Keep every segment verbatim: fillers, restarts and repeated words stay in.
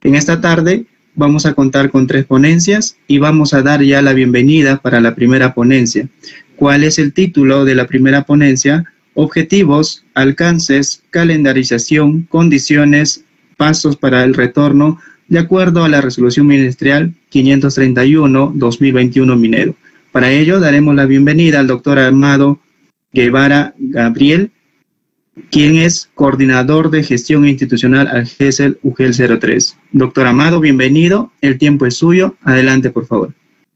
En esta tarde vamos a contar con tres ponencias y vamos a dar ya la bienvenida para la primera ponencia. ¿Cuál es el título de la primera ponencia? Objetivos, alcances, calendarización, condiciones, pasos para el retorno, de acuerdo a la resolución ministerial quinientos treinta y uno guión dos mil veintiuno Minero. Para ello daremos la bienvenida al doctor Amado Guevara Gabriel, quien es coordinador de gestión institucional al GESEL U G E L cero tres. Doctor Amado, bienvenido, el tiempo es suyo, adelante por favor.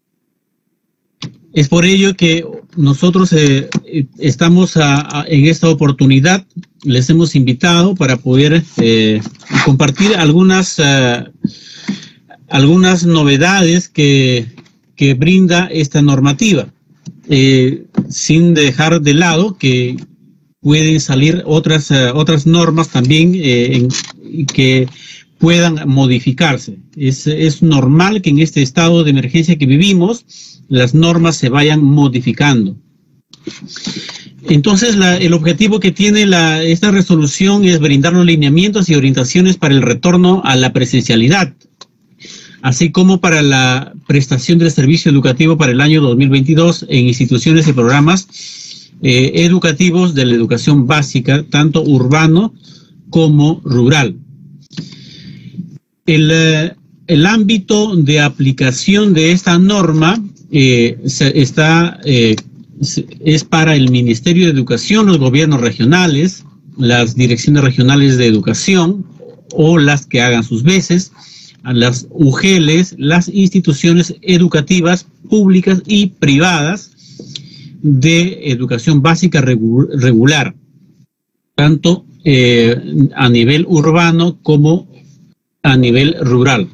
Es por ello que nosotros eh, estamos a, a, en esta oportunidad, les hemos invitado para poder eh, compartir algunas, uh, algunas novedades que, que brinda esta normativa, eh, sin dejar de lado que pueden salir otras, uh, otras normas también eh, en, que puedan modificarse. Es, es normal que en este estado de emergencia que vivimos, las normas se vayan modificando. Entonces, la, el objetivo que tiene la, esta resolución es brindar los lineamientos y orientaciones para el retorno a la presencialidad, así como para la prestación del servicio educativo para el año dos mil veintidós en instituciones y programas eh, educativos de la educación básica, tanto urbano como rural. El, eh, el ámbito de aplicación de esta norma eh, se, está, eh, es para el Ministerio de Educación, los gobiernos regionales, las direcciones regionales de educación o las que hagan sus veces, las U G E Ls, las instituciones educativas públicas y privadas de educación básica regu regular, tanto eh, a nivel urbano como a nivel rural.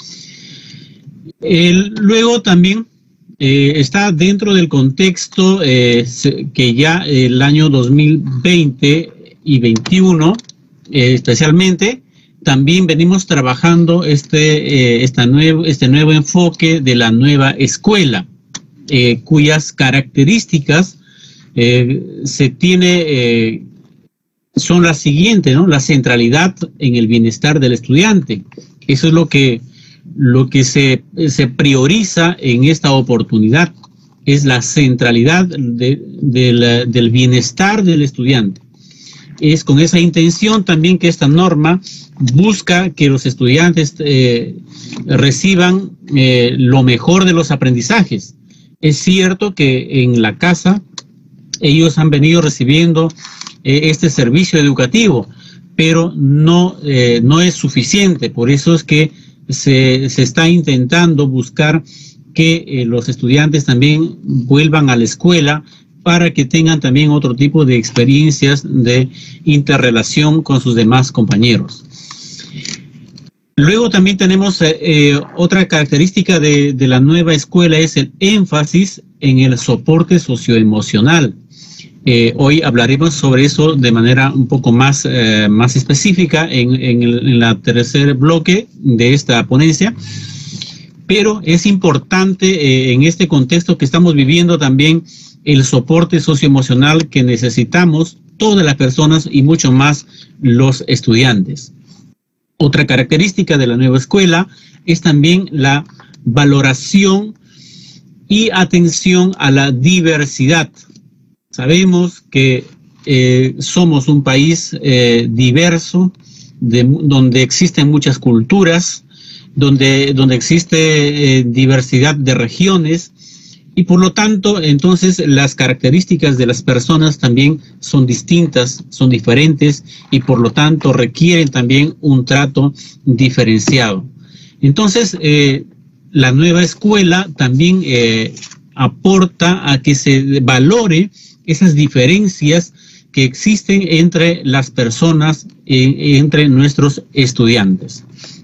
El, luego también eh, está dentro del contexto eh, que ya el año dos mil veinte y veintiuno eh, especialmente también venimos trabajando este, eh, esta nuevo, este nuevo enfoque de la nueva escuela, eh, cuyas características eh, se tiene eh, son las siguientes, ¿no? La centralidad en el bienestar del estudiante. Eso es lo que, lo que se, se prioriza en esta oportunidad, es la centralidad de, de la, del bienestar del estudiante. Es con esa intención también que esta norma busca que los estudiantes eh, reciban eh, lo mejor de los aprendizajes. Es cierto que en la casa ellos han venido recibiendo eh, este servicio educativo, pero no, eh, no es suficiente. Por eso es que se, se está intentando buscar que eh, los estudiantes también vuelvan a la escuela para que tengan también otro tipo de experiencias de interrelación con sus demás compañeros. Luego también tenemos eh, eh, otra característica de, de la nueva escuela, es el énfasis en el soporte socioemocional. Eh, hoy hablaremos sobre eso de manera un poco más, eh, más específica en, en, el, en la tercer bloque de esta ponencia, pero es importante eh, en este contexto que estamos viviendo también el soporte socioemocional que necesitamos todas las personas y mucho más los estudiantes. Otra característica de la nueva escuela es también la valoración y atención a la diversidad. Sabemos que eh, somos un país eh, diverso, de, donde existen muchas culturas, donde, donde existe eh, diversidad de regiones, y por lo tanto, entonces, las características de las personas también son distintas, son diferentes, y por lo tanto requieren también un trato diferenciado. Entonces, eh, la nueva escuela también eh, aporta a que se valore esas diferencias que existen entre las personas, eh, entre nuestros estudiantes.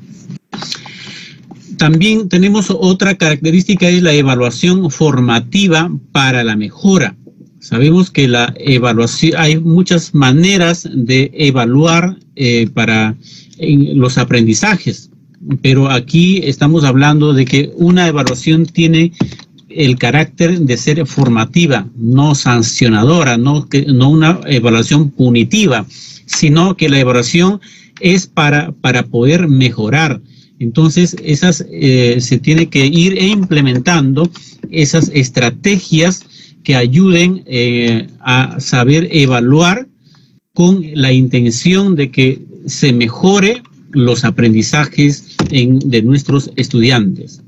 También tenemos otra característica, es la evaluación formativa para la mejora. Sabemos que la evaluación, hay muchas maneras de evaluar eh, para en los aprendizajes, pero aquí estamos hablando de que una evaluación tiene el carácter de ser formativa, no sancionadora, no, que, no una evaluación punitiva, sino que la evaluación es para, para poder mejorar. Entonces, esas eh, se tiene que ir implementando esas estrategias que ayuden eh, a saber evaluar con la intención de que se mejore los aprendizajes en, de nuestros estudiantes.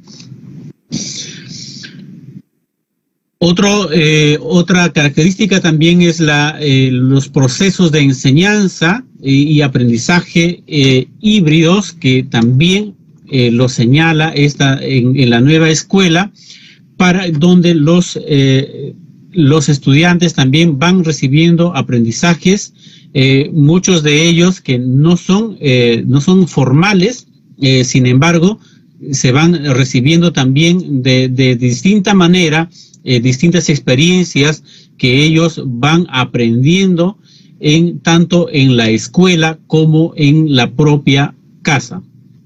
Otro, eh, otra característica también es la, eh, los procesos de enseñanza y, y aprendizaje eh, híbridos, que también eh, lo señala esta, en, en la nueva escuela, para donde los, eh, los estudiantes también van recibiendo aprendizajes, eh, muchos de ellos que no son, eh, no son formales, eh, sin embargo, se van recibiendo también de, de distinta manera, eh, distintas experiencias que ellos van aprendiendo en, tanto en la escuela como en la propia casa.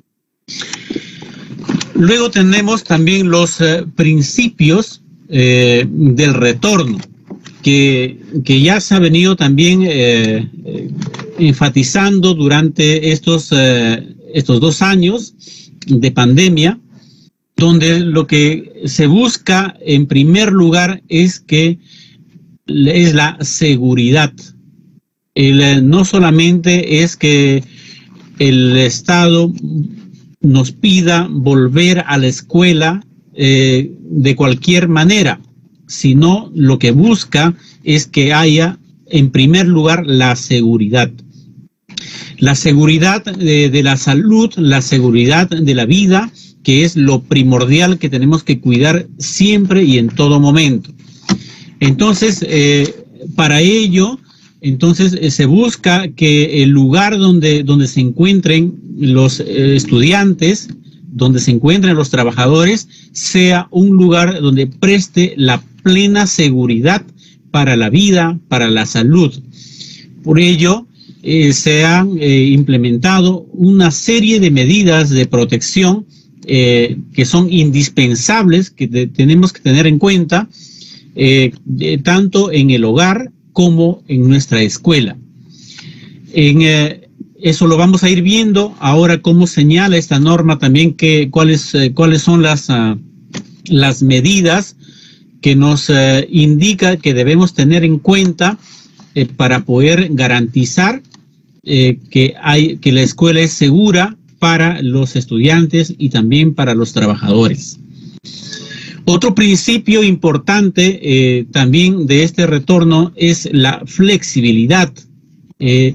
Luego tenemos también los eh, principios eh, del retorno, que, que ya se ha venido también eh, eh, enfatizando durante estos, eh, estos dos años de pandemia, donde lo que se busca en primer lugar es que es la seguridad. El, no solamente es que el Estado nos pida volver a la escuela eh, de cualquier manera, sino lo que busca es que haya en primer lugar la seguridad. La seguridad de, de la salud, la seguridad de la vida, que es lo primordial que tenemos que cuidar siempre y en todo momento. Entonces, eh, para ello, entonces eh, se busca que el lugar donde, donde se encuentren los eh, estudiantes, donde se encuentren los trabajadores, sea un lugar donde preste la plena seguridad para la vida, para la salud. Por ello, eh, se han eh, implementado una serie de medidas de protección eh, que son indispensables, que de, tenemos que tener en cuenta, eh, de, tanto en el hogar como en nuestra escuela. En, eh, eso lo vamos a ir viendo ahora, cómo señala esta norma también, que, cuáles, eh, cuáles son las, uh, las medidas que nos uh, indica que debemos tener en cuenta eh, para poder garantizar eh, que, hay, que la escuela es segura para los estudiantes y también para los trabajadores. Otro principio importante eh, también de este retorno es la flexibilidad. Eh,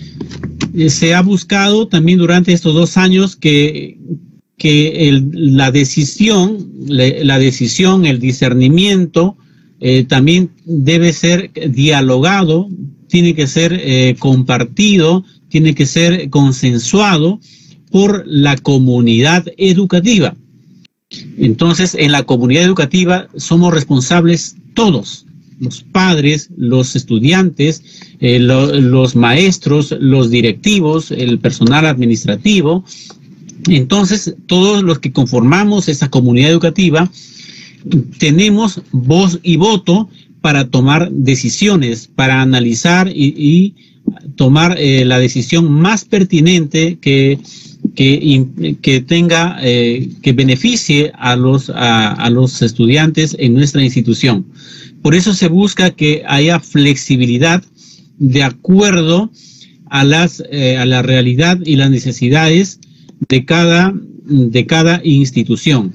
se ha buscado también durante estos dos años que, que el, la decisión, la, la decisión, el discernimiento eh, también debe ser dialogado, tiene que ser eh, compartido, tiene que ser consensuado por la comunidad educativa. Entonces, en la comunidad educativa somos responsables todos, los padres, los estudiantes, eh, lo, los maestros, los directivos, el personal administrativo. Entonces, todos los que conformamos esa comunidad educativa tenemos voz y voto para tomar decisiones, para analizar y, y tomar eh, la decisión más pertinente que Que, que tenga, eh, que beneficie a los, a, a los estudiantes en nuestra institución. Por eso se busca que haya flexibilidad de acuerdo a, las, eh, a la realidad y las necesidades de cada, de cada institución.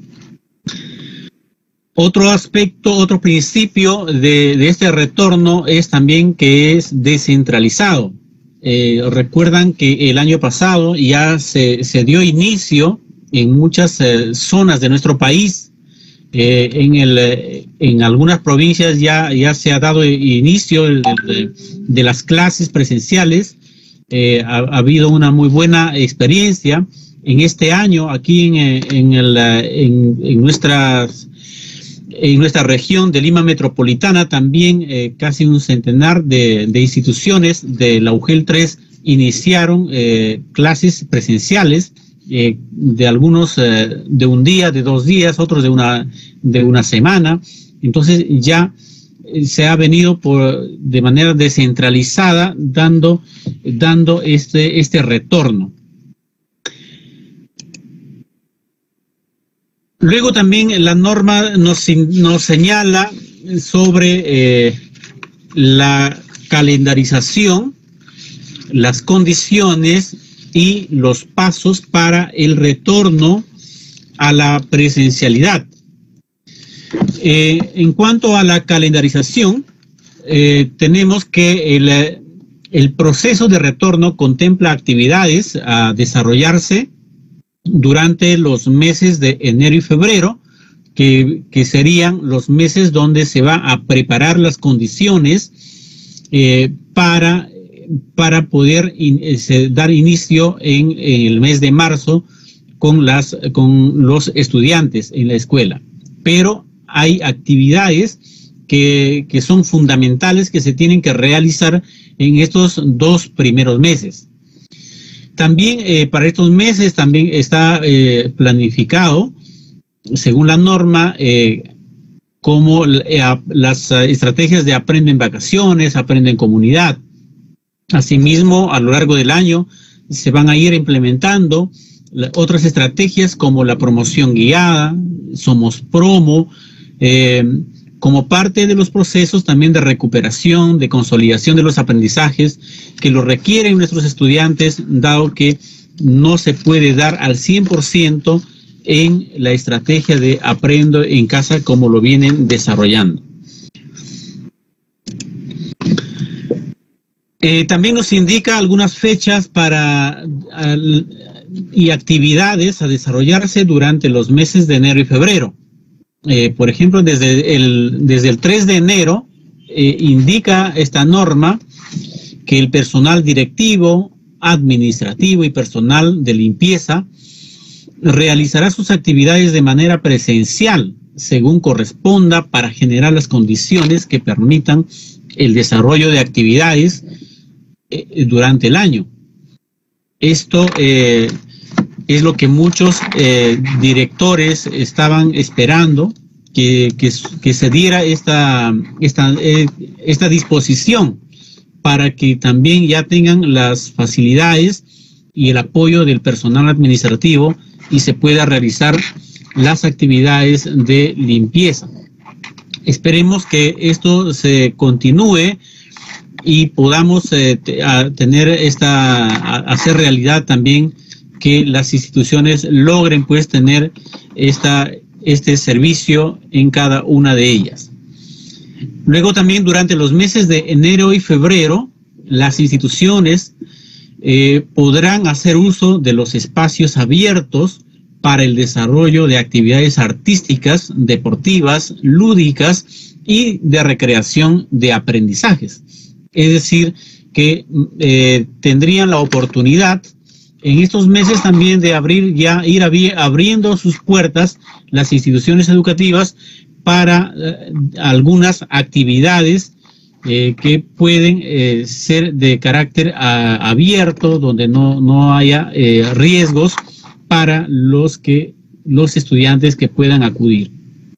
Otro aspecto, otro principio de, de este retorno es también que es descentralizado. Eh, recuerdan que el año pasado ya se, se dio inicio en muchas eh, zonas de nuestro país, eh, en, el, en algunas provincias ya, ya se ha dado inicio de, de, de las clases presenciales, eh, ha, ha habido una muy buena experiencia. En este año aquí en, en, el, en, en nuestras En nuestra región de Lima Metropolitana también eh, casi un centenar de, de instituciones de la U G E L tres iniciaron eh, clases presenciales, eh, de algunos eh, de un día, de dos días, otros de una, de una semana. Entonces ya se ha venido por, de manera descentralizada dando, dando este, este retorno. Luego también la norma nos, nos señala sobre eh, la calendarización, las condiciones y los pasos para el retorno a la presencialidad. Eh, en cuanto a la calendarización, eh, tenemos que el, el proceso de retorno contempla actividades a desarrollarse durante los meses de enero y febrero, que, que serían los meses donde se va a preparar las condiciones eh, para, para poder in, eh, dar inicio en, en el mes de marzo con, las, con los estudiantes en la escuela. Pero hay actividades que, que son fundamentales que se tienen que realizar en estos dos primeros meses. También eh, para estos meses también está eh, planificado, según la norma, eh, como eh, las estrategias de aprende en vacaciones, aprende en comunidad. Asimismo, a lo largo del año se van a ir implementando la, otras estrategias como la promoción guiada, Somos Promo, eh, como parte de los procesos también de recuperación, de consolidación de los aprendizajes que lo requieren nuestros estudiantes, dado que no se puede dar al cien por ciento en la estrategia de aprendo en casa como lo vienen desarrollando. Eh, también nos indica algunas fechas para al, y actividades a desarrollarse durante los meses de enero y febrero. Eh, por ejemplo, desde el, desde el tres de enero eh, indica esta norma que el personal directivo, administrativo y personal de limpieza realizará sus actividades de manera presencial, según corresponda, para generar las condiciones que permitan el desarrollo de actividades eh, durante el año. Esto eh, es lo que muchos eh, directores estaban esperando, que, que, que se diera esta, esta, eh, esta disposición para que también ya tengan las facilidades y el apoyo del personal administrativo y se pueda realizar las actividades de limpieza. Esperemos que esto se continúe y podamos eh, a tener esta, a hacer realidad también que las instituciones logren pues tener esta, este servicio en cada una de ellas. Luego también durante los meses de enero y febrero, las instituciones eh, podrán hacer uso de los espacios abiertos para el desarrollo de actividades artísticas, deportivas, lúdicas y de recreación de aprendizajes. Es decir, que eh, tendrían la oportunidad en estos meses también de abrir ya, ir abri abriendo sus puertas las instituciones educativas para eh, algunas actividades eh, que pueden eh, ser de carácter a, abierto, donde no, no haya eh, riesgos para los, que, los estudiantes que puedan acudir.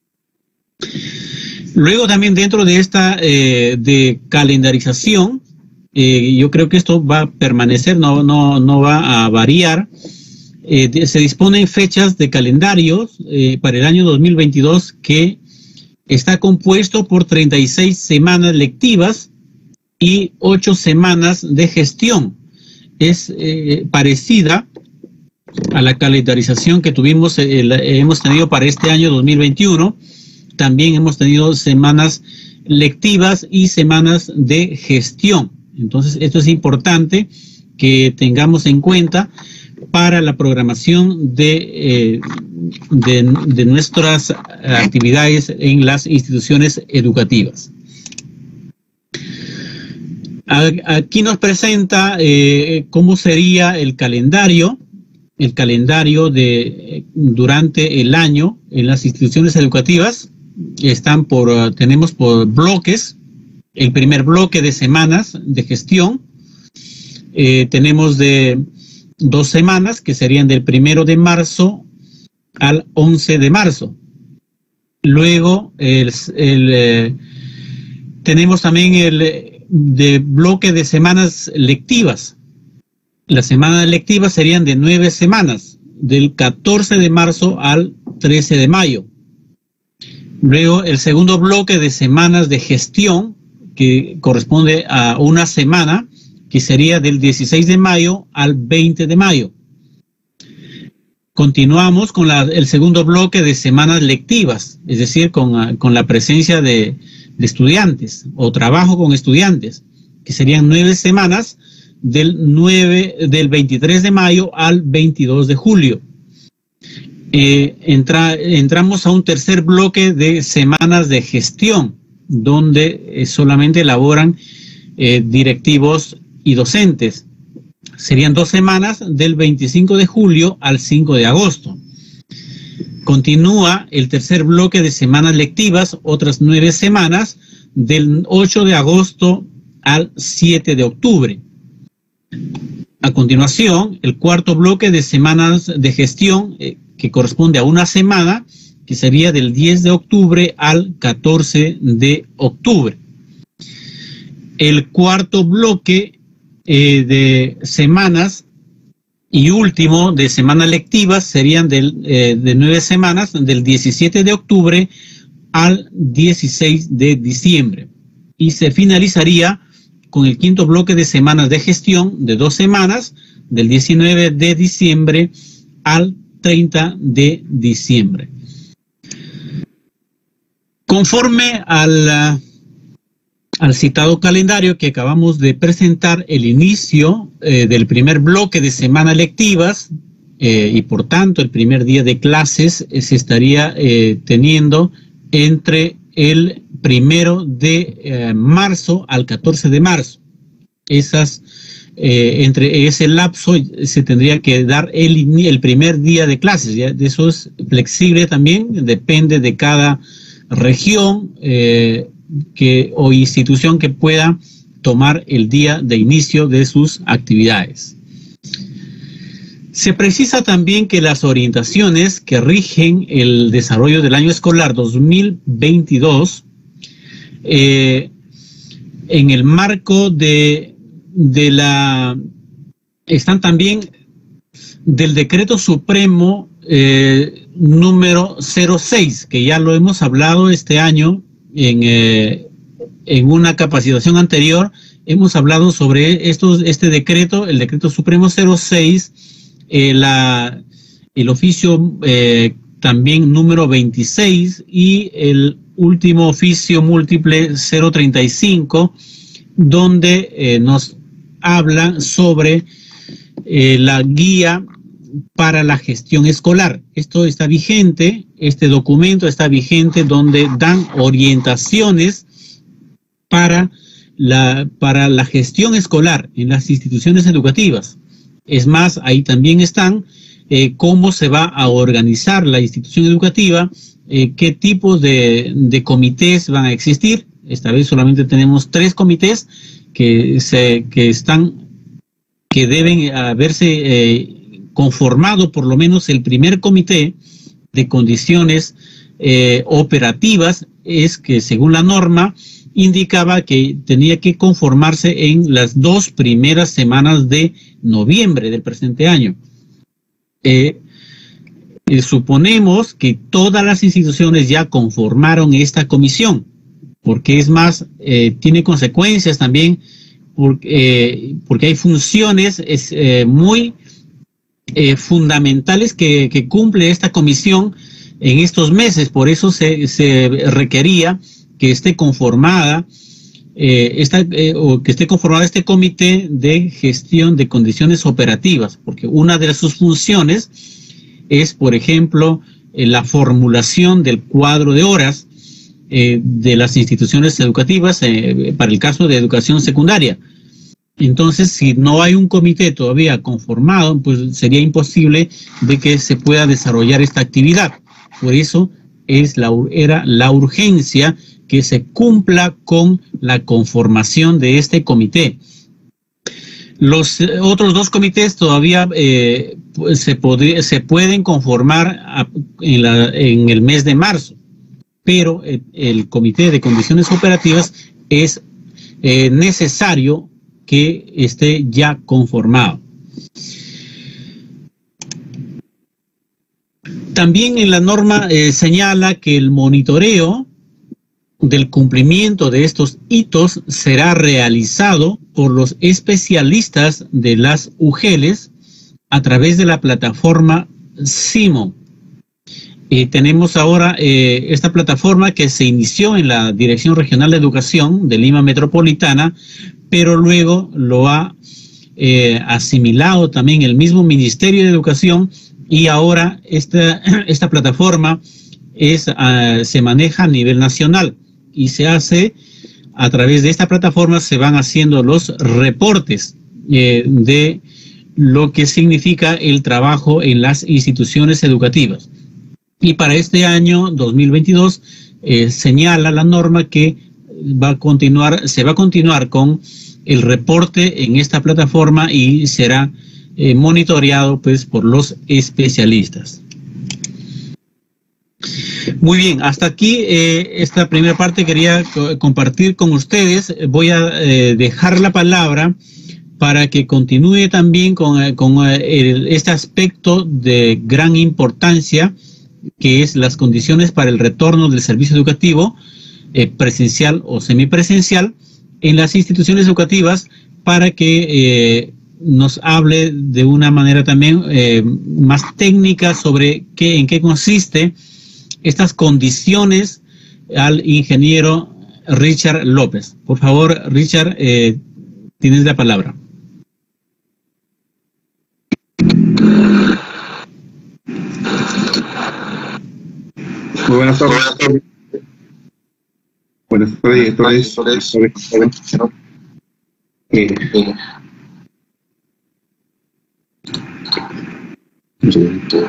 Luego también dentro de esta eh, de calendarización, Eh, yo creo que esto va a permanecer, no, no, no va a variar. Eh, de, se disponen fechas de calendarios eh, para el año dos mil veintidós que está compuesto por treinta y seis semanas lectivas y ocho semanas de gestión. Es eh, parecida a la calendarización que tuvimos, eh, la, hemos tenido para este año dos mil veintiuno. También hemos tenido semanas lectivas y semanas de gestión. Entonces, esto es importante que tengamos en cuenta para la programación de, eh, de, de nuestras actividades en las instituciones educativas. Aquí nos presenta eh, cómo sería el calendario, el calendario de durante el año en las instituciones educativas. Están por, tenemos por bloques. El primer bloque de semanas de gestión, eh, tenemos de dos semanas que serían del primero de marzo al once de marzo. Luego el, el, eh, tenemos también el de bloque de semanas lectivas. Las semanas lectivas serían de nueve semanas, del catorce de marzo al trece de mayo. Luego el segundo bloque de semanas de gestión, que corresponde a una semana, que sería del dieciséis de mayo al veinte de mayo. Continuamos con la, el segundo bloque de semanas lectivas, es decir, con, con la presencia de, de estudiantes o trabajo con estudiantes, que serían nueve semanas del, nueve, del veintitrés de mayo al veintidós de julio. Eh, entra, entramos a un tercer bloque de semanas de gestión, donde eh, solamente elaboran eh, directivos y docentes. Serían dos semanas del veinticinco de julio al cinco de agosto. Continúa el tercer bloque de semanas lectivas, otras nueve semanas, del ocho de agosto al siete de octubre. A continuación, el cuarto bloque de semanas de gestión, eh, que corresponde a una semana, que sería del diez de octubre al catorce de octubre. El cuarto bloque eh, de semanas y último de semanas lectivas serían del, eh, de nueve semanas, del diecisiete de octubre al dieciséis de diciembre. Y se finalizaría con el quinto bloque de semanas de gestión de dos semanas, del diecinueve de diciembre al treinta de diciembre. Conforme al, al citado calendario que acabamos de presentar, el inicio eh, del primer bloque de semanas lectivas eh, y por tanto el primer día de clases eh, se estaría eh, teniendo entre el primero de eh, marzo al catorce de marzo. Esas, eh, entre ese lapso se tendría que dar el, el primer día de clases. ¿Ya? Eso es flexible también, depende de cada región eh, que, o institución que pueda tomar el día de inicio de sus actividades. Se precisa también que las orientaciones que rigen el desarrollo del año escolar dos mil veintidós, eh, en el marco de, de la, están también del Decreto Supremo eh, número cero seis, que ya lo hemos hablado este año en, eh, en una capacitación anterior. Hemos hablado sobre estos, este decreto, el Decreto Supremo cero seis, Eh, la, el oficio eh, también número veintiséis y el último oficio múltiple cero treinta y cinco, donde eh, nos habla sobre eh, la guía para la gestión escolar. Esto está vigente, este documento está vigente, donde dan orientaciones para la, para la gestión escolar en las instituciones educativas. Es más, ahí también están eh, cómo se va a organizar la institución educativa, eh, qué tipos de, de comités van a existir. Esta vez solamente tenemos tres comités que, se, que, están, que deben haberse eh, conformado por lo menos el primer comité de condiciones eh, operativas. Es que según la norma indicaba que tenía que conformarse en las dos primeras semanas de noviembre del presente año. Eh, eh, suponemos que todas las instituciones ya conformaron esta comisión, porque es más, eh, tiene consecuencias también, porque, eh, porque hay funciones es, eh, muy eh, fundamentales que, que cumple esta comisión en estos meses. Por eso se, se requería que esté conformada, eh, esta, eh, o que esté conformado este comité de gestión de condiciones operativas, porque una de sus funciones es, por ejemplo, eh, la formulación del cuadro de horas eh, de las instituciones educativas eh, para el caso de educación secundaria. Entonces, si no hay un comité todavía conformado, pues sería imposible de que se pueda desarrollar esta actividad. Por eso es la, era la urgencia que se cumpla con la conformación de este comité. Los eh, otros dos comités todavía eh, se, podría, se pueden conformar a, en, la, en el mes de marzo, pero el, el comité de condiciones operativas es eh, necesario que esté ya conformado. también en la norma eh, señala que el monitoreo del cumplimiento de estos hitos será realizado por los especialistas de las U G E L S a través de la plataforma SIMO. Eh, tenemos ahora eh, esta plataforma que se inició en la Dirección Regional de Educación de Lima Metropolitana, pero luego lo ha eh, asimilado también el mismo Ministerio de Educación, y ahora esta, esta plataforma es, uh, se maneja a nivel nacional y se hace a través de esta plataforma, se van haciendo los reportes eh, de lo que significa el trabajo en las instituciones educativas. Y para este año dos mil veintidós eh, señala la norma que va a continuar, se va a continuar con el reporte en esta plataforma y será eh, monitoreado pues por los especialistas. Muy bien, hasta aquí eh, esta primera parte quería co compartir con ustedes. Voy a eh, dejar la palabra para que continúe también con, con el, este aspecto de gran importancia, que es las condiciones para el retorno del servicio educativo eh, presencial o semipresencial en las instituciones educativas, para que eh, nos hable de una manera también eh, más técnica sobre qué, en qué consiste estas condiciones al ingeniero Richard López. Por favor, Richard, eh, tienes la palabra. Muy buenas tardes. Buenas tardes. Buenas tardes. Eh, un segundo.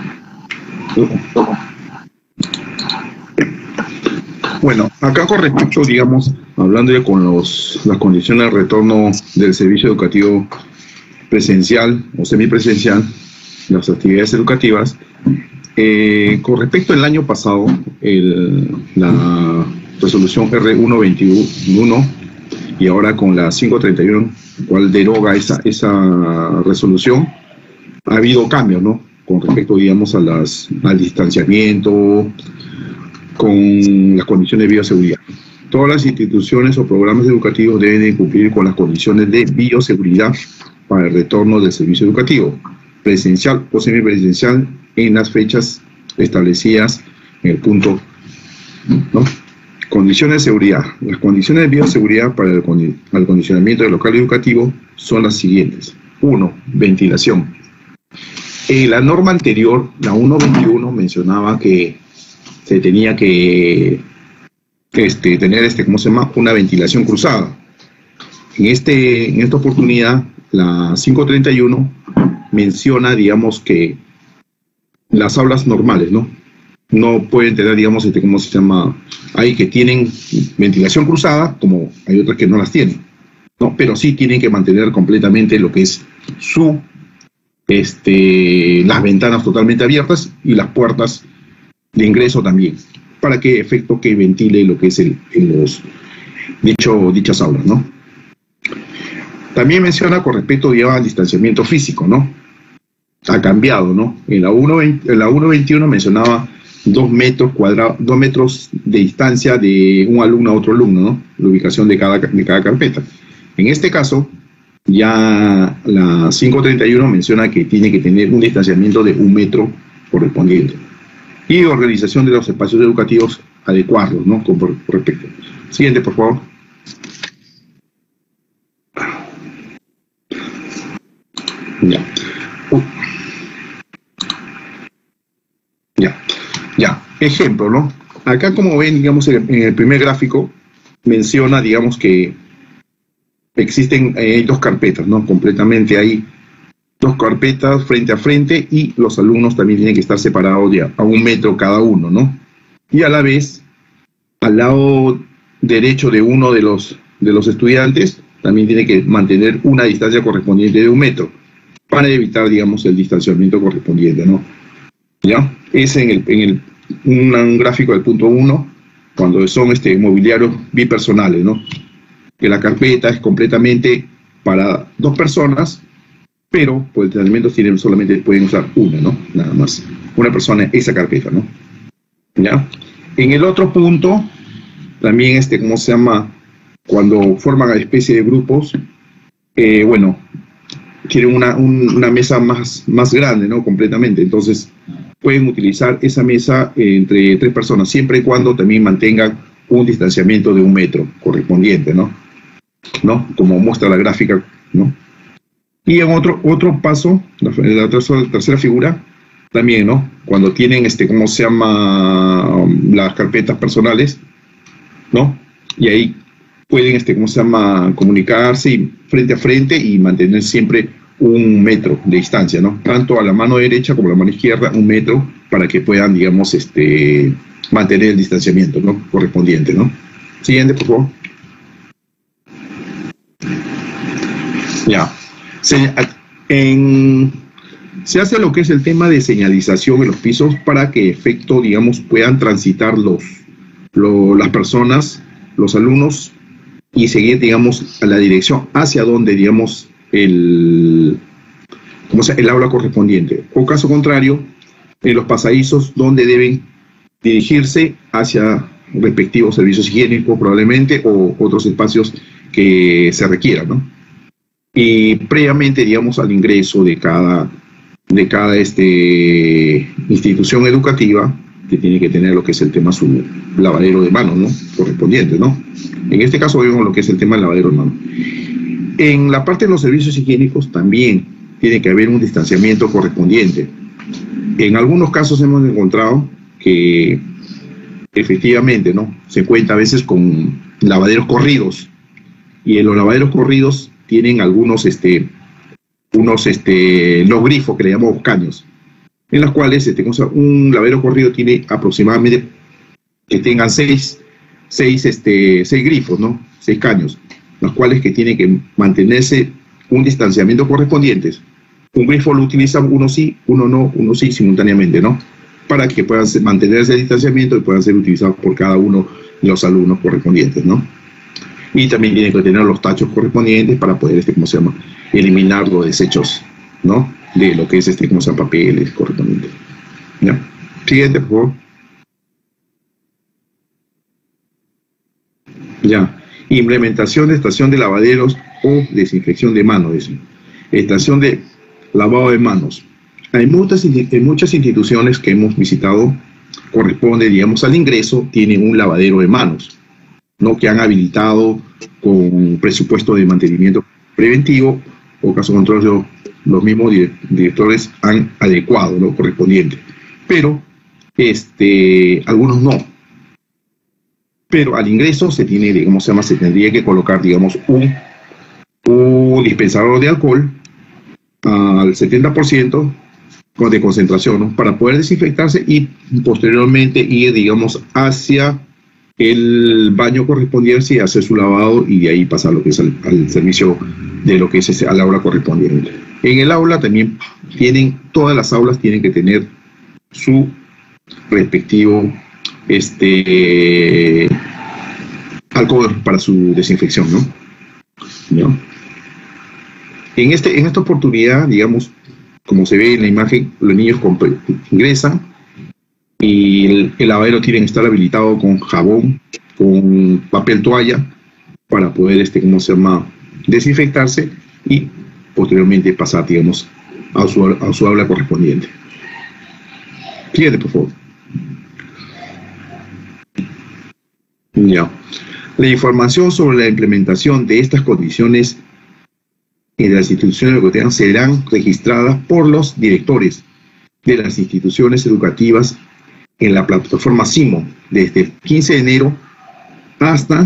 Bueno, acá con respecto, digamos, hablando ya con los, las condiciones de retorno del servicio educativo presencial o semipresencial, las actividades educativas, eh, con respecto al año pasado, el, la resolución R ciento veintiuno y ahora con la quinientos treinta y uno, cual deroga esa, esa resolución, ha habido cambios, ¿no? Con respecto, digamos, a las, al distanciamiento, con las condiciones de bioseguridad. Todas las instituciones o programas educativos deben de cumplir con las condiciones de bioseguridad para el retorno del servicio educativo, presencial o semipresencial, en las fechas establecidas en el punto, ¿no? Condiciones de seguridad. Las condiciones de bioseguridad para el acondicionamiento del local educativo son las siguientes. Uno, ventilación. En la norma anterior, la ciento veintiuno, mencionaba que se tenía que este, tener, este, ¿cómo se llama?, una ventilación cruzada. En, este, en esta oportunidad, la quinientos treinta y uno menciona, digamos, que las aulas normales, ¿no? No pueden tener, digamos, este, ¿cómo se llama?, hay que tienen ventilación cruzada, como hay otras que no las tienen, ¿no? Pero sí tienen que mantener completamente lo que es su, este, las ventanas totalmente abiertas y las puertas de ingreso también, para que efecto que ventile lo que es el, en los dicho, dichas aulas, ¿no? También menciona con respecto ya al distanciamiento físico, ¿no? Ha cambiado, ¿no? En la ciento veintiuno mencionaba dos metros cuadrados, dos metros de distancia de un alumno a otro alumno, ¿no? La ubicación de cada, de cada carpeta. En este caso, ya la quinientos treinta y uno menciona que tiene que tener un distanciamiento de un metro correspondiente. Y organización de los espacios educativos, adecuarlos, ¿no? Con por, por respecto. Siguiente, por favor. Ya. Uh. Ya. Ya. Ejemplo, ¿no? Acá, como ven, digamos, en el, en el primer gráfico, menciona, digamos, que existen eh, dos carpetas, ¿no? Completamente hay dos carpetas frente a frente y los alumnos también tienen que estar separados ya a un metro cada uno, ¿no? Y a la vez, al lado derecho de uno de los, de los estudiantes, también tiene que mantener una distancia correspondiente de un metro para evitar, digamos, el distanciamiento correspondiente, ¿no? ¿Ya? Es en, el, en el, un, un gráfico del punto uno, cuando son este, mobiliarios bipersonales, ¿no? Que la carpeta es completamente para dos personas pero por entrenamientos tienen, solamente pueden usar una, ¿no? Nada más. Una persona, esa carpeta, ¿no? ¿Ya? En el otro punto, también, este, ¿cómo se llama? Cuando forman a especie de grupos, eh, bueno, quieren una, un, una mesa más, más grande, ¿no? Completamente. Entonces, pueden utilizar esa mesa eh, entre tres personas, siempre y cuando también mantengan un distanciamiento de un metro correspondiente, ¿no? ¿No? Como muestra la gráfica, ¿no? Y en otro, otro paso, la, la tercera, tercera figura, también, ¿no? Cuando tienen, este, ¿cómo se llama? Las carpetas personales, ¿no? Y ahí pueden, este, ¿cómo se llama? Comunicarse y frente a frente y mantener siempre un metro de distancia, ¿no? Tanto a la mano derecha como a la mano izquierda, un metro, para que puedan, digamos, este, mantener el distanciamiento, ¿no? Correspondiente, ¿no? Siguiente, por favor. Ya. Se, en, se hace lo que es el tema de señalización en los pisos para que, efecto, digamos, puedan transitar los, lo, las personas, los alumnos, y seguir, digamos, a la dirección hacia donde, digamos, el, como sea, el aula correspondiente. O caso contrario, en los pasadizos donde deben dirigirse hacia respectivos servicios higiénicos probablemente, o otros espacios que se requieran, ¿no? Y previamente, digamos, al ingreso de cada, de cada este, institución educativa, que tiene que tener lo que es el tema su lavadero de manos, ¿no? Correspondiente, ¿no? En este caso vemos lo que es el tema del lavadero de manos. En la parte de los servicios higiénicos también tiene que haber un distanciamiento correspondiente. En algunos casos hemos encontrado que efectivamente, ¿no? Se cuenta a veces con lavaderos corridos, y en los lavaderos corridos tienen algunos, este, unos, este, los grifos que le llamamos caños, en las cuales este, un lavadero corrido tiene aproximadamente que tengan seis, seis, este, seis grifos, ¿no? Seis caños, los cuales que tienen que mantenerse un distanciamiento correspondientes. Un grifo lo utilizan uno sí, uno no, uno sí simultáneamente, ¿no? Para que puedan mantener ese distanciamiento y puedan ser utilizados por cada uno de los alumnos correspondientes, ¿no? Y también tienen que tener los tachos correspondientes para poder, este, ¿cómo se llama?, eliminar los desechos, ¿no? De lo que es, este, ¿cómo se llama?, papeles correspondientes. ¿Ya? Siguiente, por favor. Ya. Implementación de estación de lavaderos o desinfección de manos. Eso. Estación de lavado de manos. Hay muchas, en muchas instituciones que hemos visitado, corresponde, digamos, al ingreso, tienen un lavadero de manos, ¿no? Que han habilitado con presupuesto de mantenimiento preventivo, o caso contrario, los mismos directores han adecuado lo correspondiente. Pero, este, algunos no. Pero al ingreso se tiene, digamos, se llama, se tendría que colocar, digamos, un, un dispensador de alcohol al setenta por ciento de concentración, ¿no? Para poder desinfectarse y posteriormente ir, digamos, hacia el baño correspondiente y hacer su lavado, y de ahí pasar lo que es al, al servicio de lo que es ese, al aula correspondiente. En el aula también tienen, todas las aulas tienen que tener su respectivo este alcohol para su desinfección, ¿no? ¿No? En, este, en esta oportunidad, digamos, como se ve en la imagen, los niños ingresan y el, el lavadero tiene que estar habilitado con jabón, con papel toalla, para poder, este, ¿cómo se llama?, desinfectarse y posteriormente pasar, digamos, a su, a su aula correspondiente. Siguiente, por favor. Ya. La información sobre la implementación de estas condiciones en las instituciones educativas serán registradas por los directores de las instituciones educativas en la plataforma SIMO desde el quince de enero hasta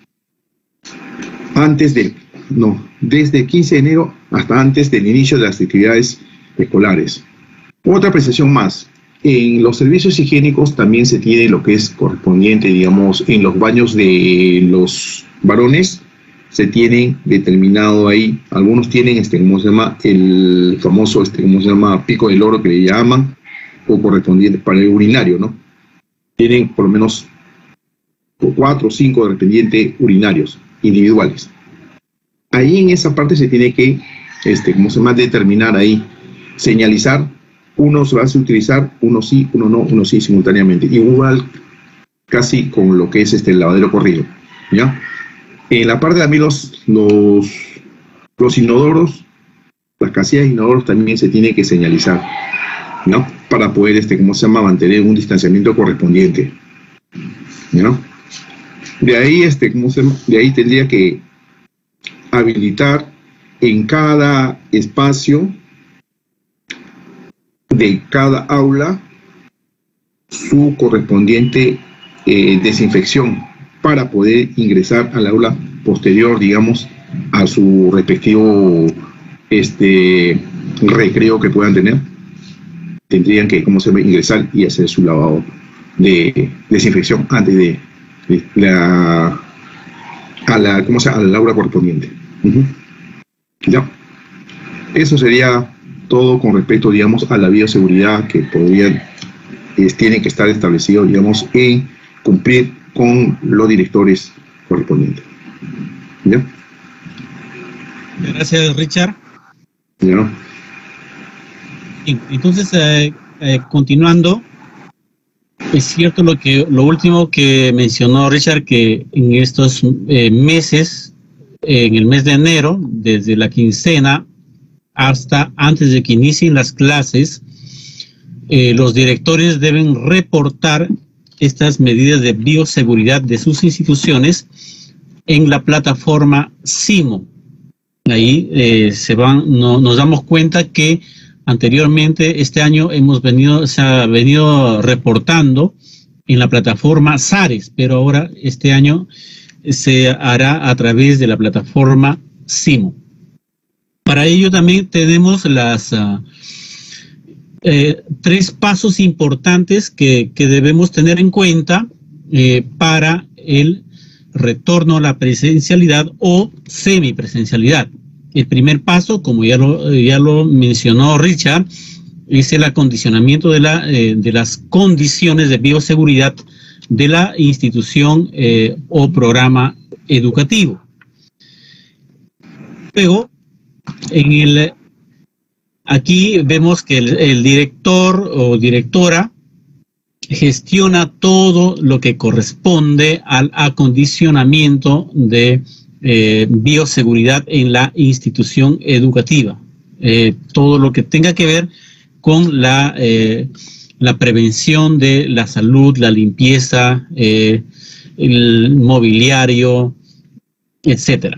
antes de, no, desde el quince de enero hasta antes del inicio de las actividades escolares. Otra apreciación más, en los servicios higiénicos también se tiene lo que es correspondiente, digamos, en los baños de los varones, se tienen determinado ahí, algunos tienen, este, ¿cómo se llama?, el famoso, este, ¿cómo se llama?, pico del oro que le llaman, o correspondiente para el urinario, ¿no? Tienen por lo menos cuatro o cinco dependientes urinarios individuales. Ahí en esa parte se tiene que este, ¿cómo se llama? Determinar ahí, señalizar, uno se va a utilizar, uno sí, uno no, uno sí simultáneamente, igual casi con lo que es este el lavadero corrido, ¿ya? En la parte de también los, los, los inodoros, las casillas de inodoros también se tiene que señalizar, ¿no? Para poder, este, ¿cómo se llama? Mantener un distanciamiento correspondiente, ¿no? De ahí, este, ¿cómo se llama? De ahí tendría que habilitar en cada espacio de cada aula su correspondiente eh, desinfección para poder ingresar al aula posterior, digamos, a su respectivo este, recreo que puedan tener. Tendrían que, ¿cómo se llama?, ingresar y hacer su lavado de desinfección antes de, de la a la, ¿cómo se llama?, al aula correspondiente. Uh-huh. Ya. Eso sería todo con respecto, digamos, a la bioseguridad que podrían, es, tiene que estar establecido, digamos, en cumplir con los directores correspondientes. ¿Ya? Gracias, Richard. ¿Ya? Entonces, eh, eh, continuando, es cierto lo que lo último que mencionó Richard, que en estos eh, meses, eh, en el mes de enero, desde la quincena hasta antes de que inicien las clases, eh, los directores deben reportar estas medidas de bioseguridad de sus instituciones en la plataforma SIMO. Ahí eh, se van, no, nos damos cuenta que anteriormente este año hemos venido, se ha venido reportando en la plataforma SARES, pero ahora este año se hará a través de la plataforma SIMO. Para ello también tenemos las uh, eh, tres pasos importantes que, que debemos tener en cuenta eh, para el retorno a la presencialidad o semipresencialidad. El primer paso, como ya lo, ya lo mencionó Richard, es el acondicionamiento de, la, eh, de las condiciones de bioseguridad de la institución eh, o programa educativo. Luego, en el, aquí vemos que el, el director o directora gestiona todo lo que corresponde al acondicionamiento de eh, bioseguridad en la institución educativa. Eh, todo lo que tenga que ver con la, eh, la prevención de la salud, la limpieza, eh, el mobiliario, etcétera.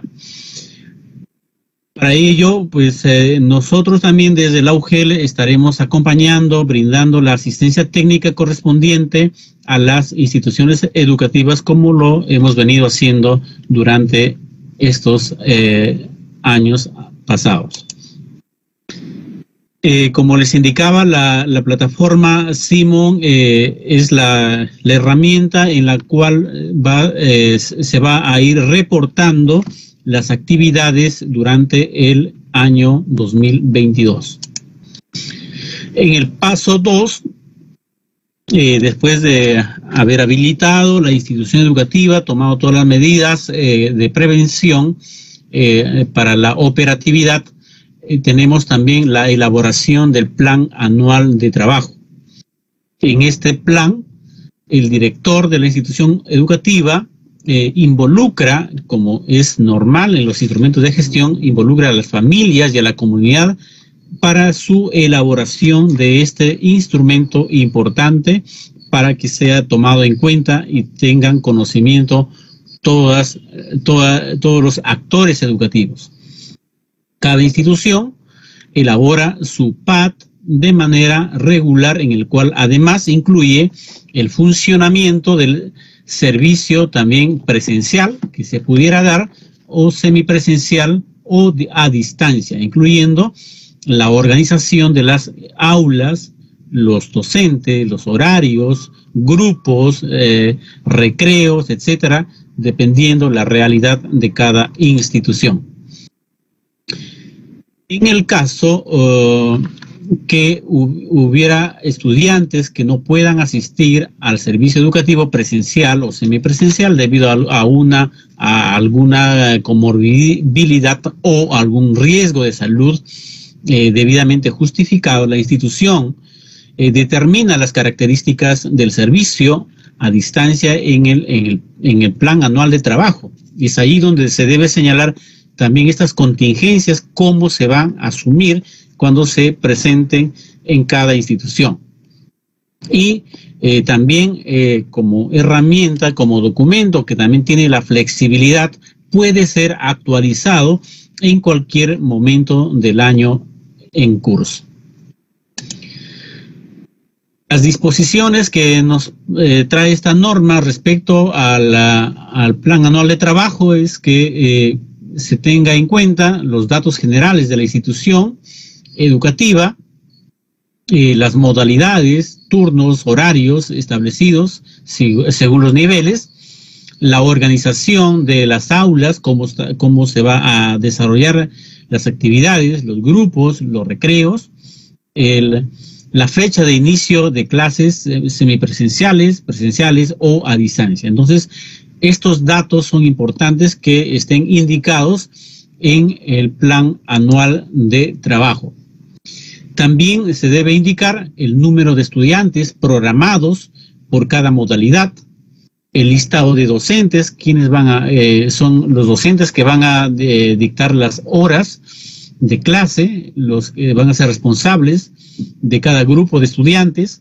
Para ello, pues eh, nosotros también desde la U G E L estaremos acompañando, brindando la asistencia técnica correspondiente a las instituciones educativas como lo hemos venido haciendo durante estos eh, años pasados. Eh, como les indicaba, la, la plataforma SIMO eh, es la, la herramienta en la cual va, eh, se va a ir reportando las actividades durante el año dos mil veintidós. En el paso dos, eh, después de haber habilitado la institución educativa, tomado todas las medidas eh, de prevención eh, para la operatividad, eh, tenemos también la elaboración del plan anual de trabajo. En este plan, el director de la institución educativa Eh, involucra, como es normal en los instrumentos de gestión, involucra a las familias y a la comunidad para su elaboración de este instrumento importante para que sea tomado en cuenta y tengan conocimiento todas, toda, todos los actores educativos. Cada institución elabora su P A T de manera regular, en el cual además incluye el funcionamiento del servicio también presencial que se pudiera dar o semipresencial o a distancia, incluyendo la organización de las aulas, los docentes, los horarios, grupos, eh, recreos, etcétera, dependiendo la realidad de cada institución. En el caso uh, que hubiera estudiantes que no puedan asistir al servicio educativo presencial o semipresencial debido a, a, una, a alguna comorbilidad o algún riesgo de salud eh, debidamente justificado. La institución eh, determina las características del servicio a distancia en el, en el, en el plan anual de trabajo. Y es ahí donde se debe señalar también estas contingencias, cómo se van a asumir cuando se presenten en cada institución. Y eh, también eh, como herramienta, como documento que también tiene la flexibilidad, puede ser actualizado en cualquier momento del año en curso. Las disposiciones que nos eh, trae esta norma respecto a la, al plan anual de trabajo es que eh, se tenga en cuenta los datos generales de la institución educativa, eh, las modalidades, turnos, horarios establecidos si, según los niveles, la organización de las aulas, cómo, está, cómo se va a desarrollar las actividades, los grupos, los recreos, el, la fecha de inicio de clases eh, semipresenciales, presenciales o a distancia. Entonces, estos datos son importantes que estén indicados en el plan anual de trabajo. También se debe indicar el número de estudiantes programados por cada modalidad, el listado de docentes, quienes van a, eh, son los docentes que van a eh, dictar las horas de clase, los que van a ser responsables de cada grupo de estudiantes,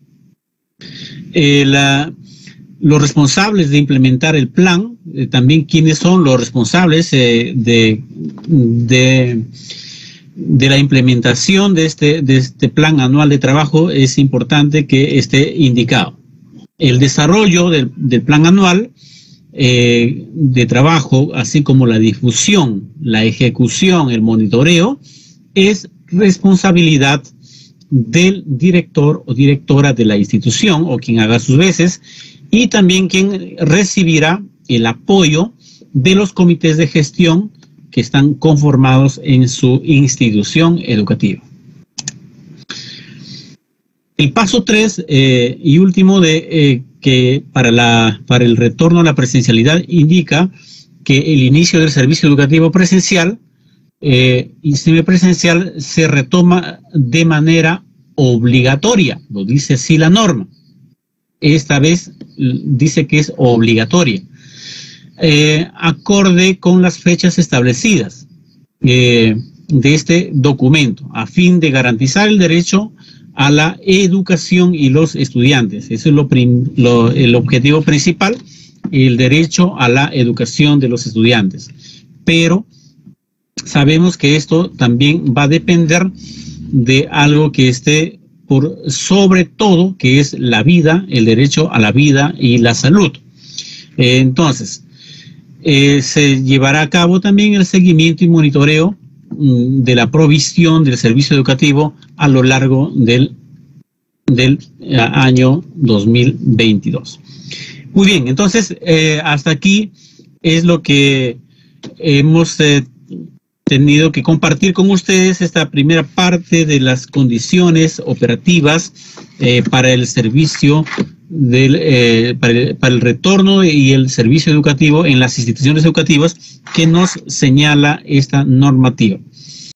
eh, la, los responsables de implementar el plan, eh, también quienes son los responsables eh, de, de de la implementación de este, de este plan anual de trabajo. Es importante que esté indicado. El desarrollo del, del plan anual eh, de trabajo, así como la difusión, la ejecución, el monitoreo, es responsabilidad del director o directora de la institución o quien haga sus veces, y también quien recibirá el apoyo de los comités de gestión que están conformados en su institución educativa. El paso tres eh, y último de eh, que para, la, para el retorno a la presencialidad indica que el inicio del servicio educativo presencial eh, y semipresencial se retoma de manera obligatoria, lo dice así la norma. Esta vez dice que es obligatoria. Eh, acorde con las fechas establecidas eh, de este documento, a fin de garantizar el derecho a la educación y los estudiantes. Ese es lo prim, lo, el objetivo principal, el derecho a la educación de los estudiantes. Pero sabemos que esto también va a depender de algo que esté por sobre todo, que es la vida, el derecho a la vida y la salud. Eh, entonces, Eh, se llevará a cabo también el seguimiento y monitoreo mm, de la provisión del servicio educativo a lo largo del, del eh, año dos mil veintidós. Muy bien, entonces eh, hasta aquí es lo que hemos eh, tenido que compartir con ustedes, esta primera parte de las condiciones operativas eh, para el servicio Del, eh, para, el, para el retorno y el servicio educativo en las instituciones educativas que nos señala esta normativa.